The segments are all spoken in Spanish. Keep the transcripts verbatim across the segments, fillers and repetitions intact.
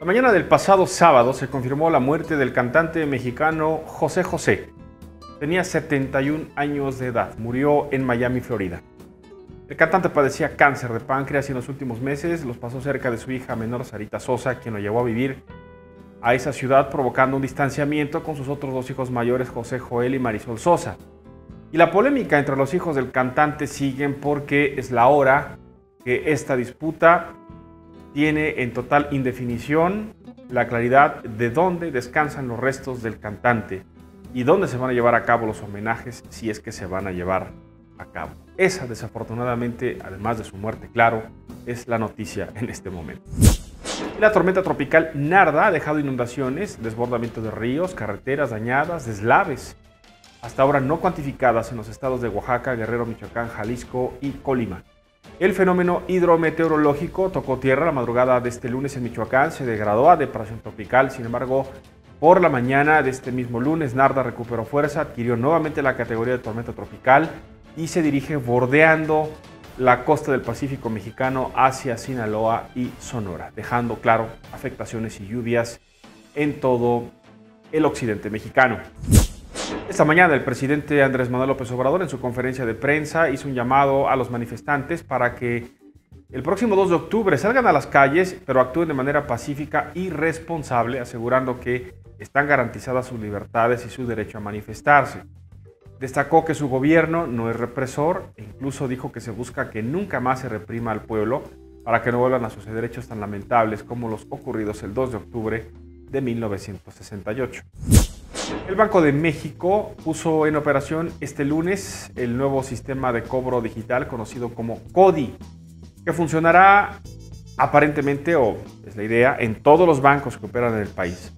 La mañana del pasado sábado se confirmó la muerte del cantante mexicano José José. Tenía setenta y un años de edad, murió en Miami, Florida. El cantante padecía cáncer de páncreas y en los últimos meses los pasó cerca de su hija menor, Sarita Sosa, quien lo llevó a vivir a esa ciudad, provocando un distanciamiento con sus otros dos hijos mayores, José Joel y Marisol Sosa. Y la polémica entre los hijos del cantante siguen porque es la hora que esta disputa tiene en total indefinición la claridad de dónde descansan los restos del cantante y dónde se van a llevar a cabo los homenajes, si es que se van a llevar a cabo. Esa, desafortunadamente, además de su muerte, claro, es la noticia en este momento. La tormenta tropical Narda ha dejado inundaciones, desbordamiento de ríos, carreteras dañadas, deslaves, hasta ahora no cuantificadas en los estados de Oaxaca, Guerrero, Michoacán, Jalisco y Colima. El fenómeno hidrometeorológico tocó tierra la madrugada de este lunes en Michoacán, se degradó a depresión tropical. Sin embargo, por la mañana de este mismo lunes, Narda recuperó fuerza, adquirió nuevamente la categoría de tormenta tropical y se dirige bordeando la costa del Pacífico mexicano hacia Sinaloa y Sonora, dejando, claro, afectaciones y lluvias en todo el occidente mexicano. Esta mañana el presidente Andrés Manuel López Obrador en su conferencia de prensa hizo un llamado a los manifestantes para que el próximo dos de octubre salgan a las calles, pero actúen de manera pacífica y responsable, asegurando que están garantizadas sus libertades y su derecho a manifestarse. Destacó que su gobierno no es represor e incluso dijo que se busca que nunca más se reprima al pueblo para que no vuelvan a suceder hechos tan lamentables como los ocurridos el dos de octubre de mil novecientos sesenta y ocho. El Banco de México puso en operación este lunes el nuevo sistema de cobro digital conocido como CODI, que funcionará aparentemente, o es la idea, en todos los bancos que operan en el país.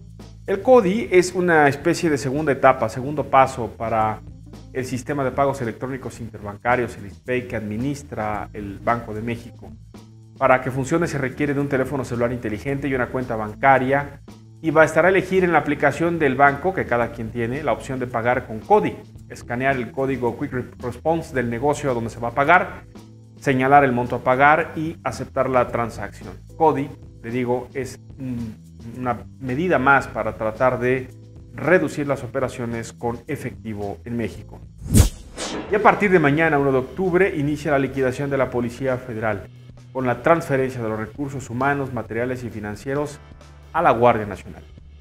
El CODI es una especie de segunda etapa, segundo paso para el sistema de pagos electrónicos interbancarios, el ISPEI, que administra el Banco de México. Para que funcione se requiere de un teléfono celular inteligente y una cuenta bancaria, y va a estar a elegir en la aplicación del banco, que cada quien tiene, la opción de pagar con CODI, escanear el código Quick Response del negocio a donde se va a pagar, señalar el monto a pagar y aceptar la transacción. CODI, le digo, es una medida más para tratar de reducir las operaciones con efectivo en México. Y a partir de mañana, uno de octubre, inicia la liquidación de la Policía Federal, con la transferencia de los recursos humanos, materiales y financieros a la Guardia Nacional.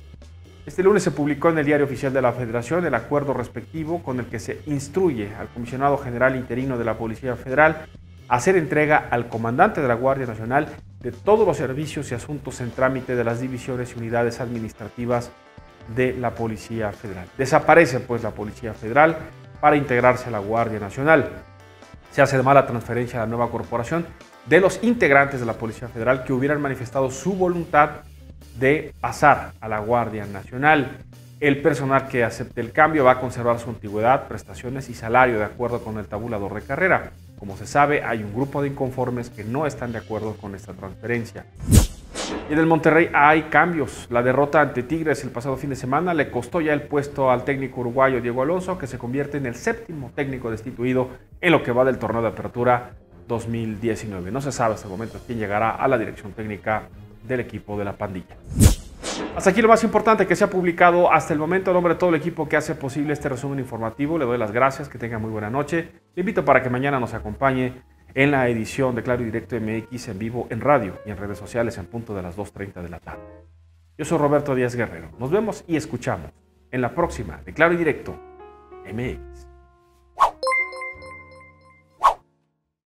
Este lunes se publicó en el Diario Oficial de la Federación el acuerdo respectivo con el que se instruye al Comisionado General Interino de la Policía Federal a hacer entrega al comandante de la Guardia Nacional de todos los servicios y asuntos en trámite de las divisiones y unidades administrativas de la Policía Federal. Desaparece pues la Policía Federal para integrarse a la Guardia Nacional. Se hace además la transferencia a la nueva corporación de los integrantes de la Policía Federal que hubieran manifestado su voluntad de pasar a la Guardia Nacional. El personal que acepte el cambio va a conservar su antigüedad, prestaciones y salario de acuerdo con el tabulador de carrera. Como se sabe, hay un grupo de inconformes que no están de acuerdo con esta transferencia. Y en el Monterrey hay cambios. La derrota ante Tigres el pasado fin de semana le costó ya el puesto al técnico uruguayo Diego Alonso, que se convierte en el séptimo técnico destituido en lo que va del torneo de apertura dos mil diecinueve. No se sabe hasta el momento quién llegará a la dirección técnica del equipo de la pandilla. Hasta aquí lo más importante que se ha publicado hasta el momento. En nombre de todo el equipo que hace posible este resumen informativo, le doy las gracias, que tenga muy buena noche. Le invito para que mañana nos acompañe en la edición de Claro y Directo M X en vivo en radio y en redes sociales en punto de las dos treinta de la tarde. Yo soy Roberto Díaz Guerrero. Nos vemos y escuchamos en la próxima de Claro y Directo M X.